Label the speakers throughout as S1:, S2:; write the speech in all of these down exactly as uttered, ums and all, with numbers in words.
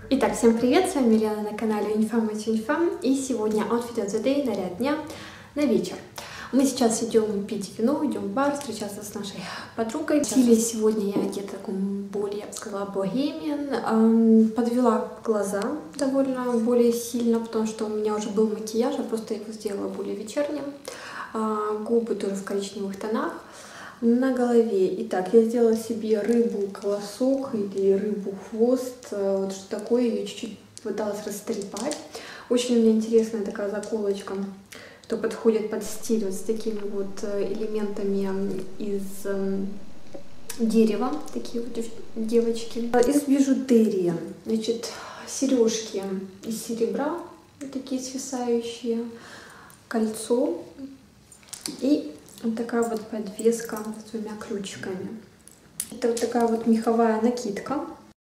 S1: Итак, всем привет, с вами Лена на канале Unifam, и сегодня Outfit of the Day, наряд дня на вечер. Мы сейчас идем пить вино, идем в бар, встречаться с нашей подругой. В стиле сегодня я одета в таком более, я бы сказала, богемиан. Подвела глаза довольно более сильно, потому что у меня уже был макияж, я просто его сделала более вечерним. Губы тоже в коричневых тонах. На голове. Итак, я сделала себе рыбу-колосок или рыбу-хвост. Вот что такое, ее чуть-чуть пыталась растрепать. Очень у меня интересная такая заколочка, что подходит под стиль вот с такими вот элементами из дерева. Такие вот девочки. Из бижутерии. Значит, сережки из серебра, вот такие свисающие, кольцо и вот такая вот подвеска с двумя ключиками. Это вот такая вот меховая накидка.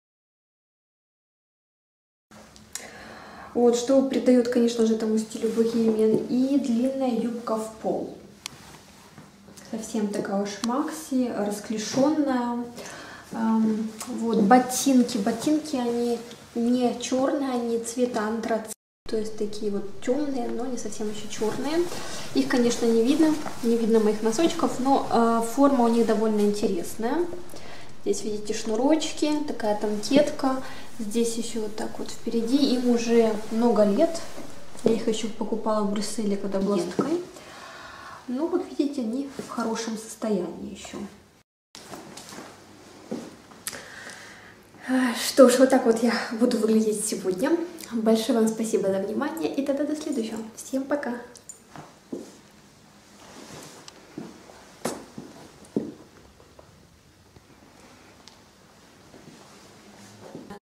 S1: Вот, что придает, конечно же, этому стилю богемиан. И длинная юбка в пол. Совсем такая уж макси, расклешенная. Эм, вот, ботинки. Ботинки, они не черные, они цвета антрацит. То есть такие вот темные, но не совсем еще черные. Их, конечно, не видно, не видно моих носочков, но э, форма у них довольно интересная. Здесь видите шнурочки, такая там кетка. Здесь еще вот так вот впереди. Им уже много лет. Я их еще покупала в Брюсселе, когда была студенткой. Ну вот видите, они в хорошем состоянии еще. Что ж, вот так вот я буду выглядеть сегодня. Большое вам спасибо за внимание и тогда до следующего. Всем пока!